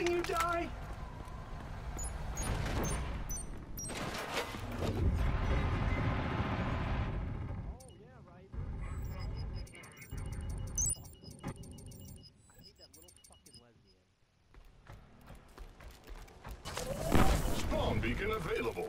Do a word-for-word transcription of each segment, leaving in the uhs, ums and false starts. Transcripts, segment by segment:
letting you die? Spawn beacon available.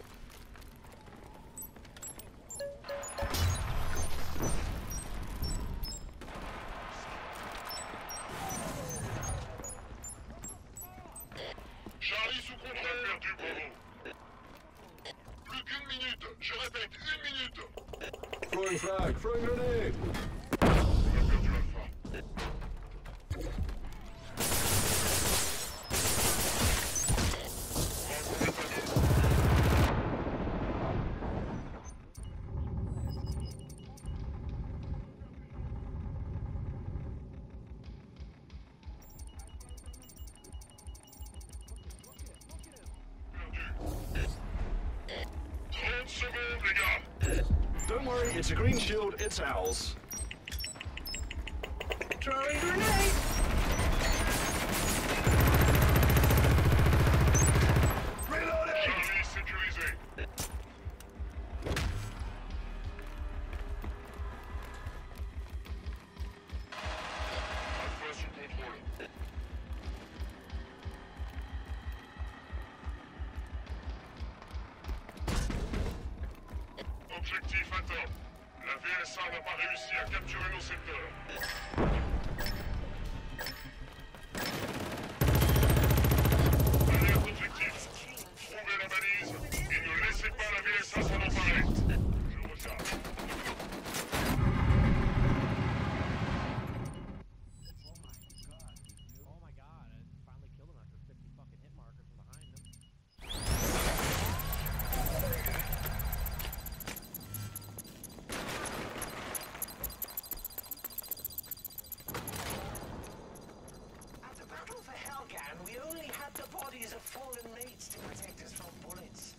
Charlie sous contrôle. On a perdu Bravo. Plus qu'une minute. Je répète, une minute. Throwing frag, throwing grenade. On a perdu Alpha. trente secondes, les gars. Don't worry, it's a green shield, it's ours. Throwing grenade! Reloading! Charlie sécurisé. Alpha sous contrôle. Objectif atteint. La V S A n'a pas réussi à capturer nos secteurs. Alerte objectif. Trouvez la balise et ne laissez pas la V S A s'en emparer. Je recharge. Oh my god, I finally killed him after fifty fucking hit markers from behind him. At the Battle for Helgan, we only had the bodies of fallen mates to protect us from bullets.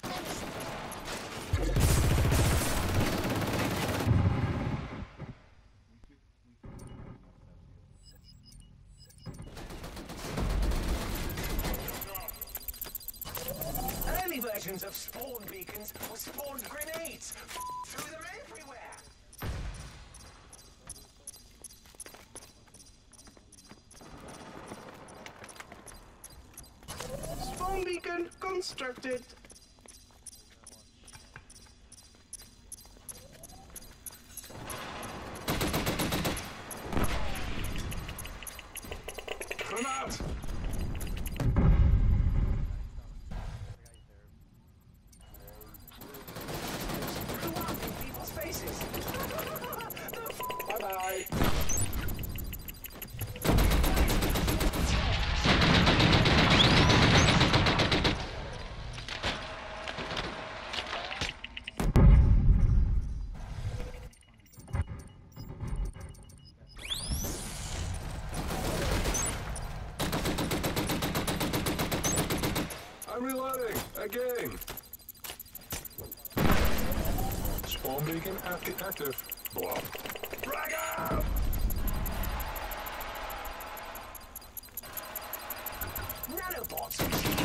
Early versions of spawn beacons were spawned grenades. F threw them everywhere. Spawn beacon constructed. Grenade! Blew up in people's faces. Bye-bye! I'm reloading! Again! Spawn beacon active. active. Blob. Frag out! Nanobots.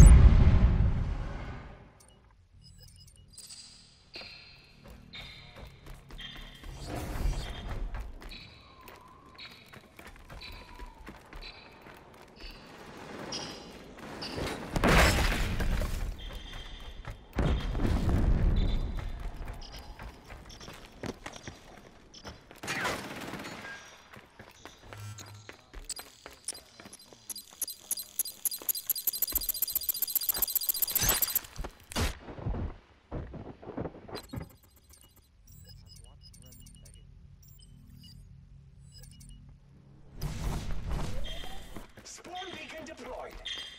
Spawn beacon deployed.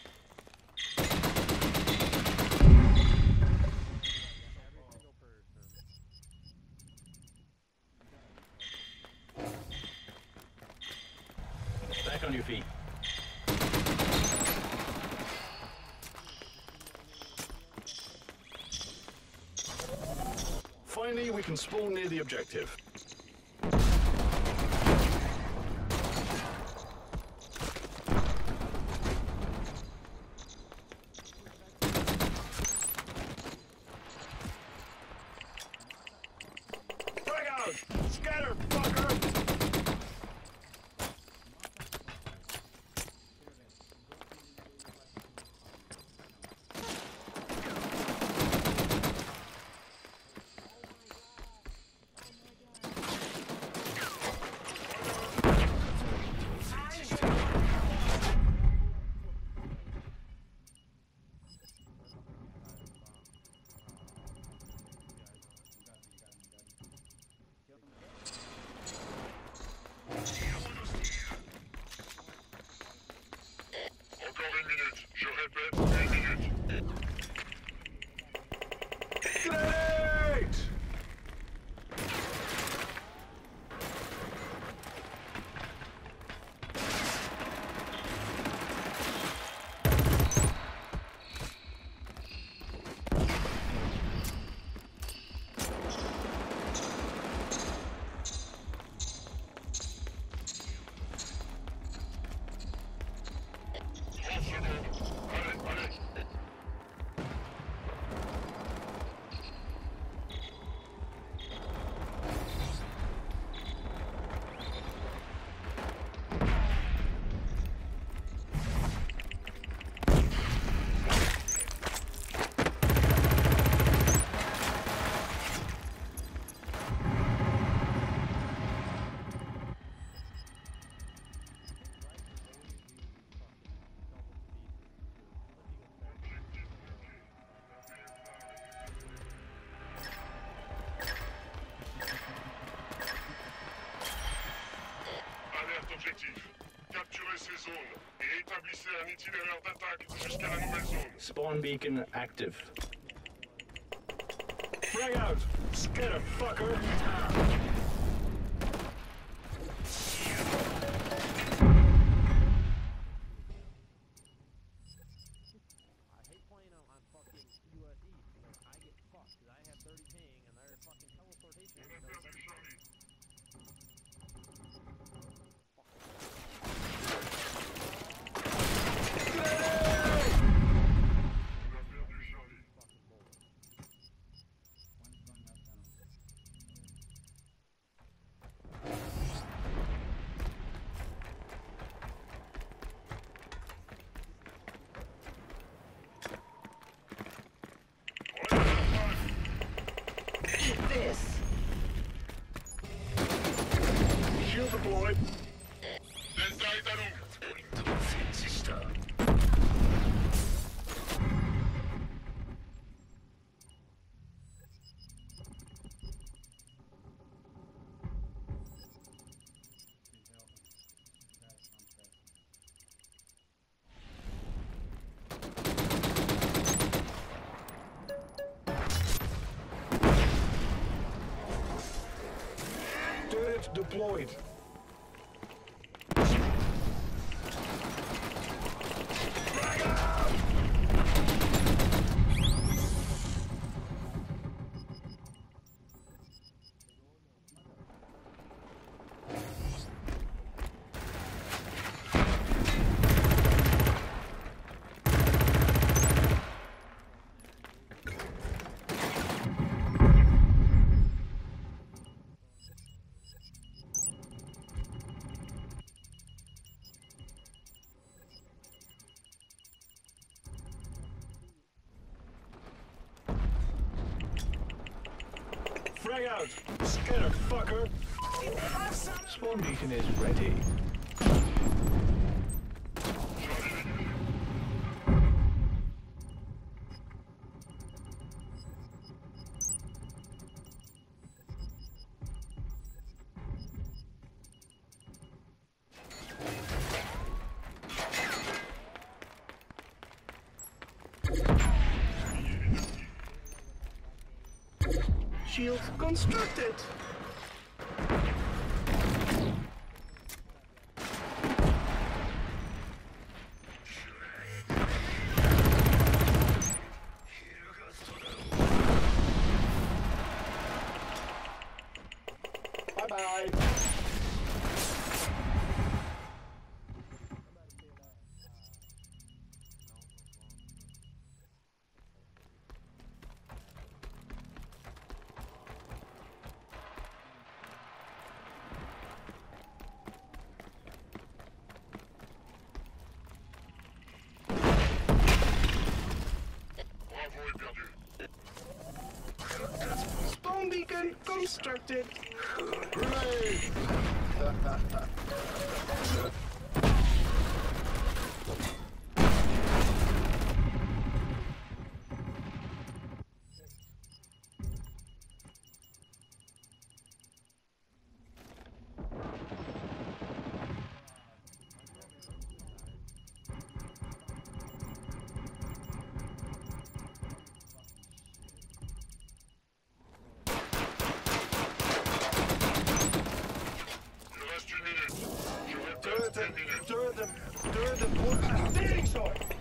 Back on your feet. Finally, we can spawn near the objective. out! Scatter, fucker! Encore une minute. Je répète, une minute. Grenade! trente secondes. Allez, allez. Alerte objectif. Capturez ces zones et établissez un itinéraire d'attaque jusqu'à la nouvelle zone. Spawn beacon active. Frag out! Scatter, fucker! I hate playing on, on fucking U S East because I get fucked because I have thirty ping and their fucking teleportation On a does perdu Charlie. On a perdu Charlie. fucking bullet. Shield deployed. Delta est à nous. Turret deployed. Frag out! Scatter, fucker! Spawn beacon is ready. Shield constructed! Bye-bye! constructed. Grenade! Il reste une minute. Je répète, Turret une and minute. turret and turret and port. Steering sword.